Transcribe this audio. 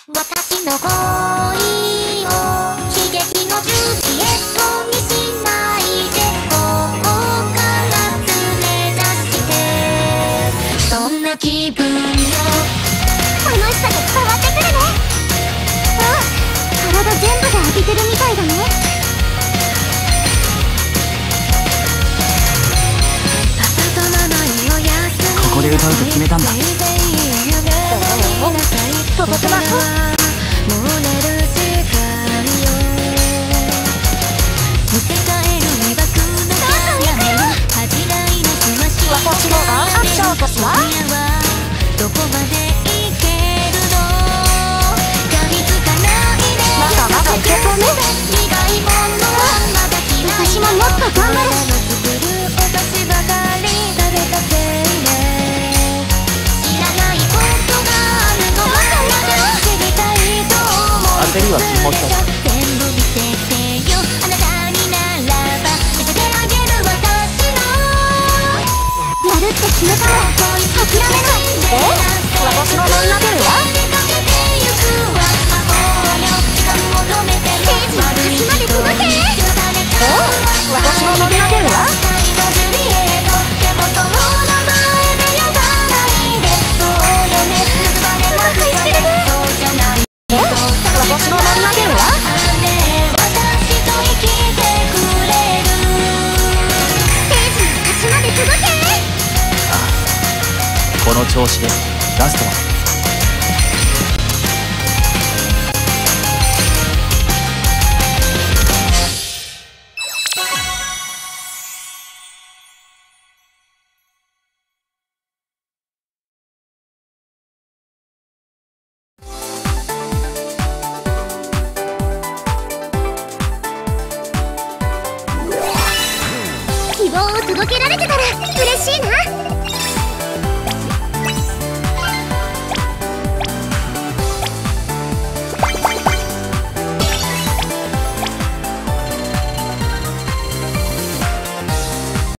私の恋を刺激のジュリエットにしないで、ここから連れ出してそんな気分よ。楽しさが伝わってくるね。体全部で浴びてるみたいだね。 ここで歌うと決めたんだ。 と僕は私のワンアクションとしはどこまでいけるの？噛みつかないで。まだまだいけそうね。私ももっと頑張る。 焦りは禁物だ。 全部見せてよ、あなたにならば見せてあげる。私のやるって決めたら諦めない。私の乗り投げるわ。私の乗り投げるわ。私の乗り投げるわ。 この調子でラストは希望を届けられてたら嬉しいな。